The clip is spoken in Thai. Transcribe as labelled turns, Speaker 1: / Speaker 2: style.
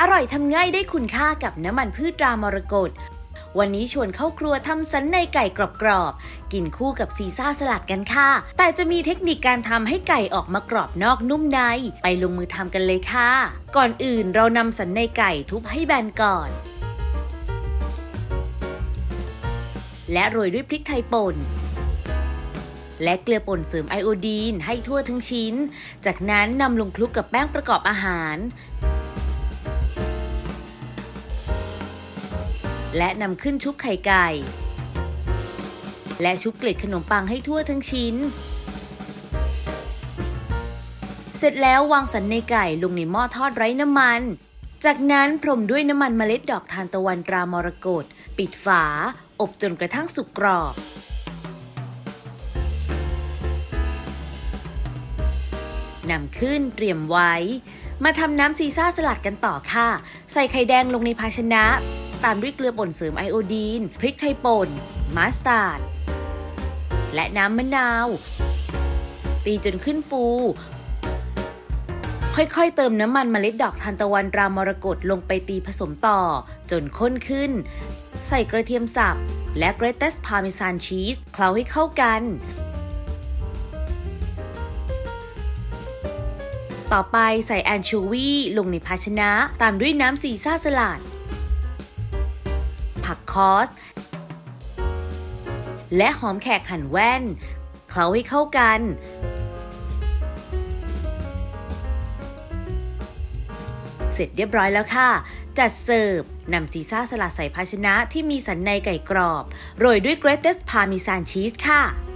Speaker 1: อร่อยทำง่ายได้คุณค่ากับน้ำมันพืชตรามรกตวันนี้ชวนเข้าครัวทำสันในไก่กรอบๆกินคู่กับซีซ่าสลัดกันค่ะแต่จะมีเทคนิคการทำให้ไก่ออกมากรอบนอกนุ่มในไปลงมือทำกันเลยค่ะก่อนอื่นเรานำสันในไก่ทุบให้แบนก่อนและโรยด้วยพริกไทยป่นและเกลือป่นเสริมไอโอดีนให้ทั่วทั้งชิ้นจากนั้นนำลงคลุกกับแป้งประกอบอาหารและนำขึ้นชุบไข่ไก่และชุบเกล็ดขนมปังให้ทั่วทั้งชิ้นเสร็จแล้ววางสันในไก่ลงในหม้อทอดไร้น้ำมันจากนั้นพรมด้วยน้ำมันเมล็ดดอกทานตะวันตรามรกตปิดฝาอบจนกระทั่งสุกกรอบนำขึ้นเตรียมไว้มาทำน้ำซีซ่าสลัดกันต่อค่ะใส่ไข่แดงลงในภาชนะตามด้วยเกลือป่นเสริมไอโอดีนพริกไทยป่นมัสตาร์ดและน้ำมะนาวตีจนขึ้นฟูค่อยๆเติมน้ำมันเมล็ดดอกทานตะวันตรามรกตลงไปตีผสมต่อจนข้นขึ้นใส่กระเทียมสับและเกรเตสพาร์เมซานชีสเคล้าให้เข้ากันต่อไปใส่แอนโชวีลงในภาชนะตามด้วยน้ำซีซ่าสลัดผักคอสและหอมแขกหั่นแว่นเคล้าให้เข้ากันเสร็จเรียบร้อยแล้วค่ะจัดเสิร์ฟนำซีซ่าสลัดใส่ภาชนะที่มีสันในไก่กรอบโรยด้วยเกรเตสพาร์เมซานชีสค่ะ